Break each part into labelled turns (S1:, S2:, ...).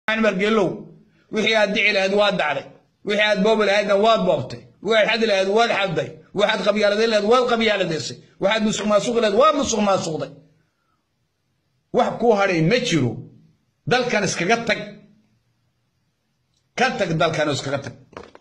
S1: أنا مرجلو وحي أدعي لهاد واد علي وحي أدبوب لهاد واد بوبتي واحد حد لهاد واد حدي واحد قبيلة لهاد واد قبيلة ديسي واحد مسوق ما سوق لهاد واد مسوق ما سوق دي واحد كوهري متشرو دل كان اسكغتك كتك دل كان اسكغتك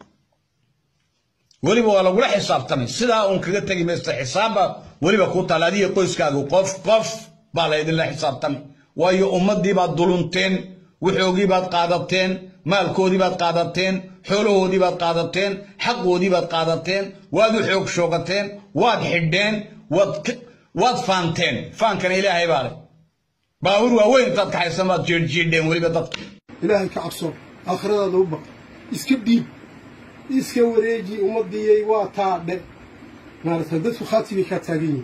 S1: وليبا ولا ولا حسابتني سدا أن كغتك مست حسابه وليبا كنت على دي قيسكاغو قف بالا يدين الله حسابتني وايو أمدي بعد دولنتين وحوقي بعد قادتين مالكودي بعد قادتين حولودي بعد قادتين حقودي بعد قادتين وادو حوق شوقتين واد حدين واد فانتين فان كان إلهي بالي باور وين تدك حيسمات جيردين وليبا تدك
S2: إلهي كعبصر آخر هذا دوبا إسكبديب إسكوريجي أمدي واتعب نعرف هدف خاطبي كتاجين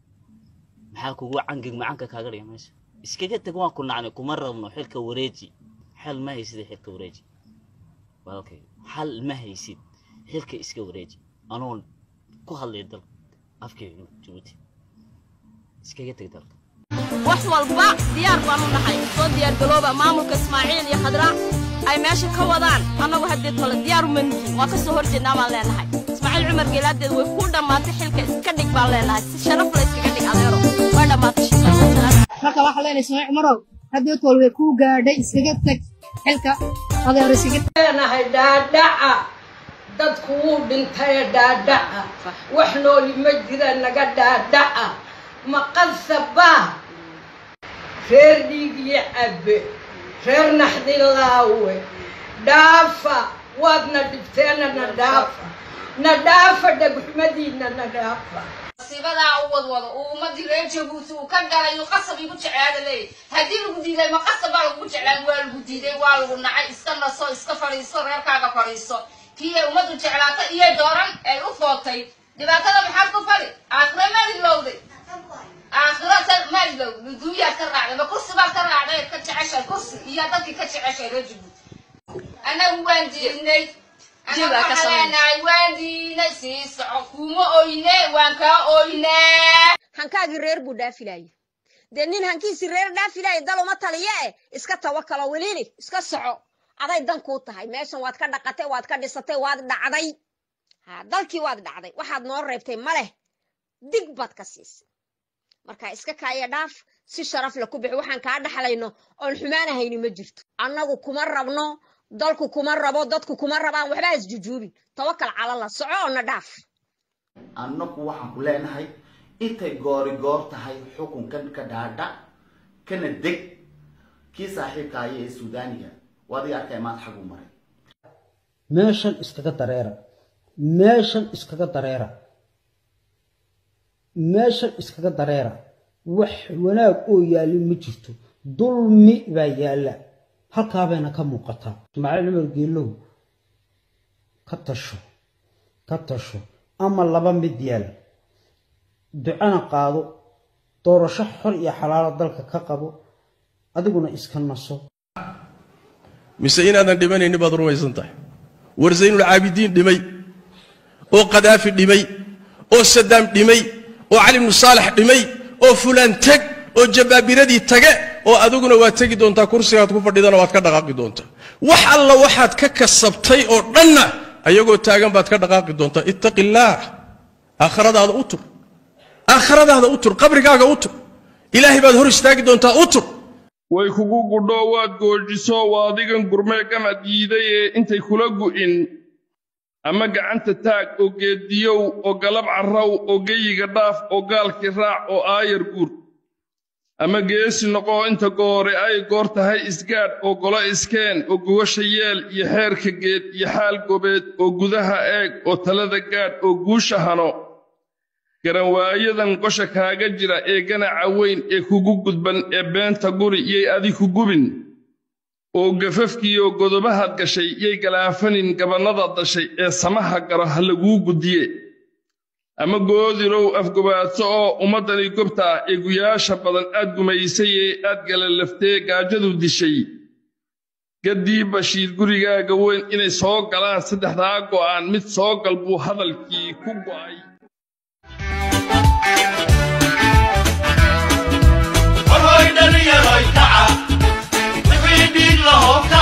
S3: حاكو عنك معك كاغر يا ماشي اسكجت كوان كنا عن كمرة حلك وريجي حل ما يصير حلك وريجي اوكي حل ما يصير حلك اسك وريجي انا كحل يدل افكي جوتي اسكجت يدل
S4: wax walba diyaar baan u nahay soo diyaar galooba maamulka Ismaaciil iyo Khadra ay meesha ka wadaan anagu hadii tolo diyaar u manjin waa ka soo horjeednaa ma leenahay Ismaaciil Cumar Geelaadeed way ku dhamaatay xilka iska dhig baan leenahay si sharaf leh iska dhig adeero way dhamaatay
S5: marka waxa leenahay Ismaaciil Cumarow hadii tolo way ku gaadhay iskaga tag xilka adeero iskaga
S6: leenahay dhaadhaca dadku uu dhintay dhaadhaca wax nooli ma jira naga dhaadhaca ma qasaba reer dhiigi abbe reer naxdin laawe dhaafa waadna dhibteena na dhaafa dhagxumadiina na dhaafa
S7: sibada wadwada ummadii reer Jabuuti uu ka galay qasab igu jeclaaday hadii lagu diiday ma qasab lagu jeclaan waa lagu diiday waa lagu nacay iska naso iska fariiso reerkaaga fariiso kii ummadu jeclaata iyo dooran ay u footay dibaatada maxaa ku fali aakhirada lowday آخرات ما يلو الدنيا كرعنا ما كرسي ما كرعنا كتعيش الكرسي هي ضدك كتعيش الرجل أنا وانديني أنا وحنا وانديني سيس حكومة أوينة وانكا أوينة
S4: hanka reer buu dhaafilay denin hankiisi reer dhaafilay dalo ma taliye iska tawakkala waliini iska soco aday dan ku tahay meeshan waad ka dhaqatay waad ka dhisatay waad dhacday ha dalkii waad dhacday waxaad noo reebtay male dig bad ka siisay marka iska kaaya dhaaf si sharaf la ku bixi waxaan ka dhaxlayno oo xumaanahayni ma jirto annagu kuma rabno dalku kuma rabo dadku kuma rabaan waxba is jujuubin tawakkal cala Allah socoona dhaaf
S8: annagu waxaan ku leenahay intay goor tahay xukunkan ka dhaadha kana deg ki saaxiibka ay Suudaaniga wadi arkay maad xaq u maray
S9: meeshan iskaga dareera meeshan iskaga dareera wax wanaag oo yaalin ma jirto dulmi baa yaala halka bayna ka muuqata Ismaaciil Cumar Geelow ka tasho ama laba mid yaal ducana qaado doorasho xor iyo xalaal dalka ka qabo adiguna iska naso
S10: mise inaadan dhimanayni baad rumaysan tahay warzaynul caabidiin dhimay oo qadaafi dhimay oo Saddam dhimay oo Ali ibn Salih dhimay oo fulan tag oo jabaabiradii tage oo adiguna waa tagi doontaa kursigaad ku fadhidana waad ka dhaqaaqi doontaa wax alla waxaad ka kasabtay oo dhanna ayagoo taagan baad ka dhaqaaqi doontaa ittaqillaah aakhiradaada u tur qabrigaaga u tur ilaahay baad hor istaagi doontaa u tur
S11: way kugu gudho waad goojiso waadigan gurmeegana diiday intay kula gu'in ama gacanta taag oo geediyow oo galab carraw oo geeyiga dhaaf oo gaalki raac oo aayar guur ama geesi noqo inta goore ay goor tahay isgaadh oo golo iskeen oo gugasha yeel iyo xeerka geed iyo xaal gobeed oo gudaha eeg oo talada gaadh oo guusha hano garanwaayadan qosha kaaga jira ee ganaca weyn ee kugu gudban ee beenta guri iyay adi ku gubin oo gafafkiyo godobahaad gashay yay galaafanin gabanada dashay ee samaha garo ha laguu gudiye ama goodirow afgobaadso oo ummadani gobta ee guyaasha badan aad gumaysay ee aad galalaftee gaajadu dishay gadii bashiir gurigaaga weyn inay soo galaan saddexdaa go'aan mid soo gal buu hadalkii ku go'ay
S12: Hoy dhalinyaro ay kaca wixii dhiig la hooga